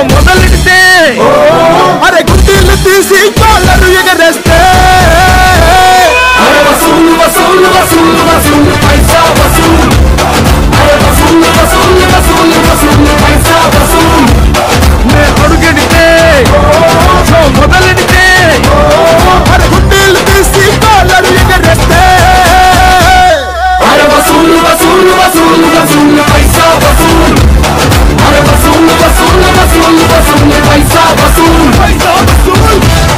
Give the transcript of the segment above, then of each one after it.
మొదలెడితే అరే గుడ్డీలు తీసి కాళ్ళను ఎగరేస్తే వసూలు వసూలు వసూలు వసూలు పైసా వసూలు వసూలు వసూలు వసూలు వసూలు పైసా వసూలు నే అడుగెడితే మొదలెడితే అరే గుడ్డీలు తీసి కాళ్ళను ఎగరేస్తే వసూలు వసూలు వసూలు వసూలు పైసా వసూలు వసూలు వసూలు వసూలు వసూలు పైసా వసూలు పైసా వసూలు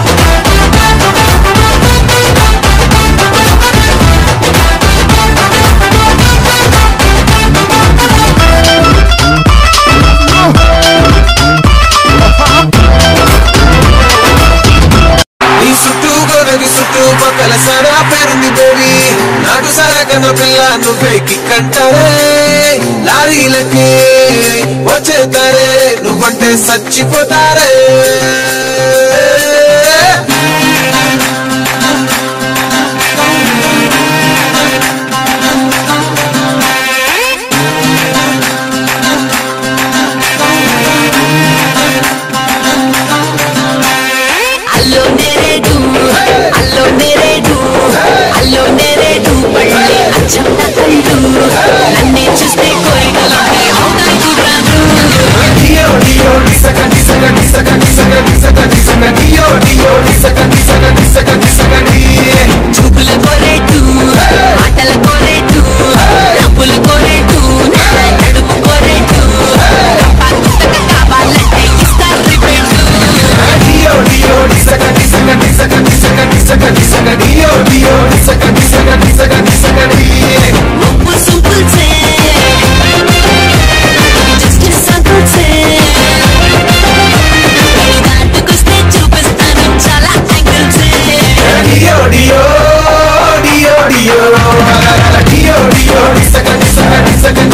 సరా పేరుంది బేబీ నాటు సరకన పిల్ల నువ్వే కిక్కంటారే లారీలకి వచ్చేతారే నువ్వంటే చచ్చిపోతారే Dio, Dio, Dio, Dio, Dio, Dio, Dio, Dio, Dio, Dio,